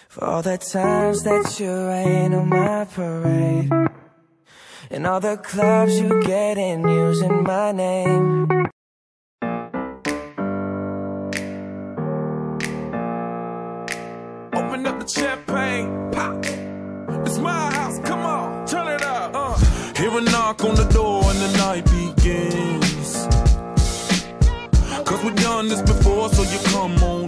For all the times that you rain on my parade, and all the clubs you get in using my name. Open up the champagne, pop. It's my house, come on, turn it up. Hear a knock on the door and the night begins. 'Cause we've done this before, so you come on